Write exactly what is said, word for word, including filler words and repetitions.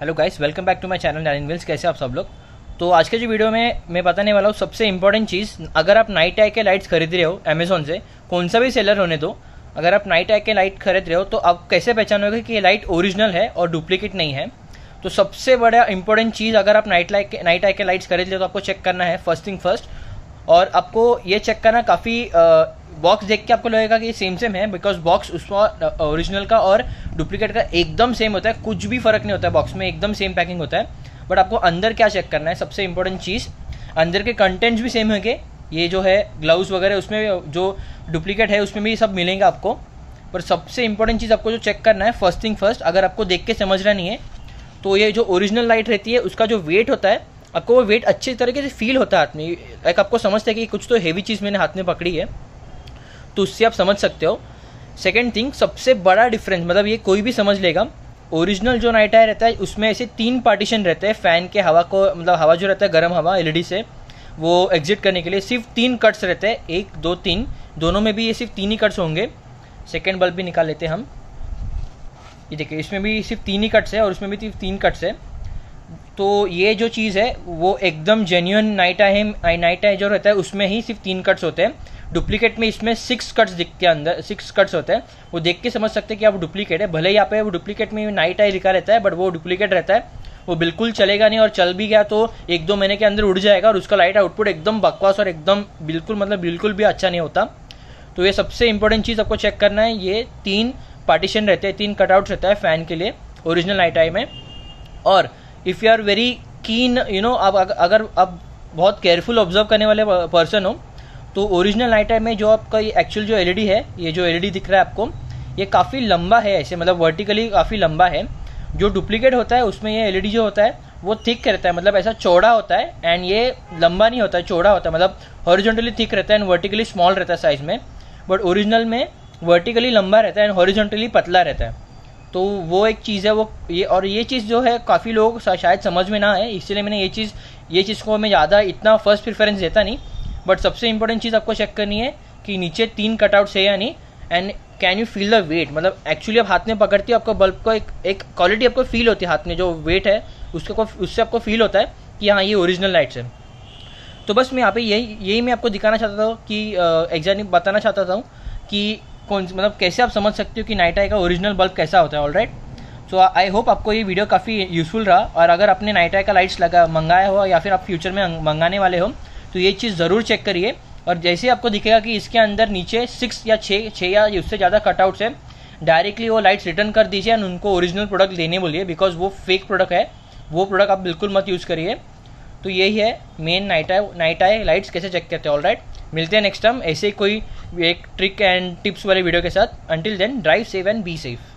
Hello guys, welcome back to my channel Nain wheels. कैसे आप सब लोग। तो आज के जो वीडियो में मैं बताने वाला हूँ सबसे इंपॉर्टेंट चीज़, अगर आप नाइट आई के लाइट्स खरीद रहे हो अमेजोन से, कौन सा भी सेलर होने दो, अगर आप नाइट आई के लाइट खरीद रहे हो तो आप कैसे पहचानोगे कि ये लाइट ओरिजिनल है और डुप्लीकेट नहीं है। तो सबसे बड़ा इंपॉर्टेंट चीज़, अगर आप नाइट लाइट नाइट आई के लाइट्स खरीद रहे हो तो आपको चेक करना है फर्स्ट थिंग फर्स्ट। और आपको ये चेक करना, काफ़ी बॉक्स देख के आपको लगेगा कि सेम सेम है, बिकॉज बॉक्स उसका ओरिजिनल का और डुप्लीकेट का एकदम सेम होता है, कुछ भी फर्क नहीं होता है, बॉक्स में एकदम सेम पैकिंग होता है। बट आपको अंदर क्या चेक करना है, सबसे इंपॉर्टेंट चीज़, अंदर के कंटेंट्स भी सेम होंगे। ये जो है ग्लव्स वगैरह, उसमें जो डुप्लीकेट है उसमें भी सब मिलेंगे आपको। पर सबसे इंपॉर्टेंट चीज़ आपको जो चेक करना है फर्स्ट थिंग फर्स्ट, अगर आपको देख के समझना नहीं है तो ये जो ओरिजिनल लाइट रहती है उसका जो वेट होता है, आपको वो वेट अच्छी तरीके से फील होता है हाथ में। लाइक आपको समझते हैं कि कुछ तो हेवी चीज़ मैंने हाथ में पकड़ी है, तो उससे आप समझ सकते हो। सेकेंड थिंग, सबसे बड़ा डिफरेंस, मतलब ये कोई भी समझ लेगा, ओरिजिनल जो नाइट आई रहता है उसमें ऐसे तीन पार्टीशन रहते हैं फैन के हवा को, मतलब हवा जो रहता है गर्म हवा एलईडी से वो एग्जिट करने के लिए सिर्फ तीन कट्स रहते हैं, एक दो तीन, दोनों में भी ये सिर्फ तीन ही कट्स होंगे। सेकेंड बल्ब भी निकाल लेते हैं हम, ये देखिए इसमें भी सिर्फ तीन ही कट्स है और उसमें भी सिर्फ तीन कट्स है। तो ये जो चीज़ है वो एकदम जेन्युइन नाइट आई है। नाइट आई जो रहता है उसमें ही सिर्फ तीन कट्स होते हैं, डुप्लीकेट में इसमें सिक्स कट्स दिखते हैं, अंदर सिक्स कट्स होते हैं। वो देख के समझ सकते हैं कि आप डुप्लीकेट है, भले ही यहाँ पे वो डुप्लीकेट में नाइट आई लिखा रहता है बट वो डुप्लीकेट रहता है, वो बिल्कुल चलेगा नहीं, और चल भी गया तो एक दो महीने के अंदर उड़ जाएगा और उसका लाइट आउटपुट एकदम बकवास और एकदम बिल्कुल मतलब बिल्कुल भी अच्छा नहीं होता। तो ये सबसे इंपॉर्टेंट चीज़ आपको चेक करना है, ये तीन पार्टीशन रहते हैं, तीन कटआउट्स रहता है फैन के लिए ओरिजिनल नाइट आई में। और if you are very keen, you know, आप अगर आप बहुत केयरफुल ऑब्जर्व करने वाले पर्सन हो तो ओरिजिनल नाइट आई में जो आपका ये एक्चुअल जो एलईडी है, ये जो एलईडी दिख रहा है आपको, ये काफ़ी लंबा है, ऐसे मतलब वर्टिकली काफ़ी लंबा है। जो डुप्लीकेट होता है उसमें ये एलईडी जो होता है वो थिक रहता है, मतलब ऐसा चौड़ा होता है, एंड ये लंबा नहीं होता है, चौड़ा होता है, मतलब हॉरिजॉन्टली थिक रहता है एंड वर्टिकली स्मॉल रहता है साइज में। बट ओरिजिनल में वर्टिकली लंबा रहता है एंड हॉरिजॉन्टली पतला रहता है। तो वो एक चीज़ है वो ये, और ये चीज़ जो है काफ़ी लोग शायद समझ में ना आए, इसलिए मैंने ये चीज़ ये चीज़ को मैं ज़्यादा इतना फर्स्ट प्रेफरेंस देता नहीं। बट सबसे इंपॉर्टेंट चीज़ आपको चेक करनी है कि नीचे तीन कटआउट्स है या नहीं, and can you feel the weight, मतलब एक्चुअली आप हाथ में पकड़ती हो आपको बल्ब को एक एक क्वालिटी आपको फील होती है हाथ में, जो वेट है उसको उससे आपको फील होता है कि हाँ ये ओरिजिनल लाइट्स है। तो बस मैं यहाँ पे यही यही मैं आपको दिखाना चाहता था कि एग्जैक्टली बताना चाहता था कि कौन, मतलब कैसे आप समझ सकते हो कि नाइट आई का ओरिजिनल बल्ब कैसा होता है। ऑलराइट, सो आई होप आपको ये वीडियो काफ़ी यूजफुल रहा, और अगर आपने नाइट आई का लाइट्स लगा मंगाया हो या फिर आप फ्यूचर में मंगाने वाले हो तो ये चीज़ ज़रूर चेक करिए। और जैसे आपको दिखेगा कि इसके अंदर नीचे सिक्स या छः छः या उससे ज़्यादा कटआउट्स है, डायरेक्टली वो लाइट्स रिटर्न कर दीजिए एंड उनको ओरिजिनल प्रोडक्ट देने बोलिए, बिकॉज वो फेक प्रोडक्ट है, वो प्रोडक्ट आप बिल्कुल मत यूज़ करिए। तो यही है main night eye night eye lights कैसे चेक करते हैं। ऑलराइट, मिलते हैं नेक्स्ट टाइम ऐसे ही कोई एक ट्रिक एंड टिप्स वाले वीडियो के साथ। Until then, drive safe and be safe.